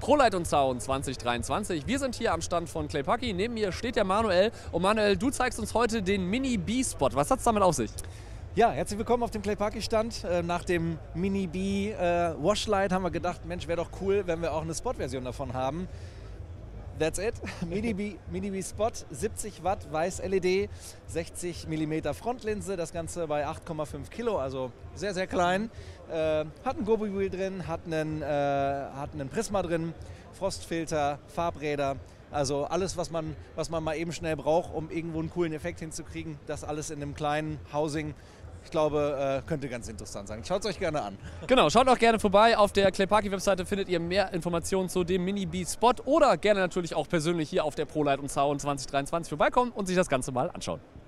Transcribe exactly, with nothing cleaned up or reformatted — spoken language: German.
ProLight und Sound zwanzig dreiundzwanzig. Wir sind hier am Stand von Claypaky. Neben mir steht der Manuel. Und Manuel, du zeigst uns heute den Mini-B-Spot. Was hat es damit auf sich? Ja, herzlich willkommen auf dem Claypaky-Stand. Äh, nach dem Mini-B äh, Washlight haben wir gedacht, Mensch, wäre doch cool, wenn wir auch eine Spot-Version davon haben. That's it. Mini-B Mini Spot, siebzig Watt, weiß L E D, sechzig Millimeter Frontlinse, das Ganze bei acht Komma fünf Kilo, also sehr, sehr klein. Äh, hat ein Gobi Wheel drin, hat einen, äh, hat einen Prisma drin, Frostfilter, Farbräder. Also alles, was man, was man mal eben schnell braucht, um irgendwo einen coolen Effekt hinzukriegen. Das alles in einem kleinen Housing. Ich glaube, äh, könnte ganz interessant sein. Schaut es euch gerne an. Genau, schaut auch gerne vorbei. Auf der Claypaky-Webseite findet ihr mehr Informationen zu dem Mini-B-Spot oder gerne natürlich auch persönlich hier auf der ProLight und Sound zwanzig dreiundzwanzig vorbeikommen und sich das Ganze mal anschauen.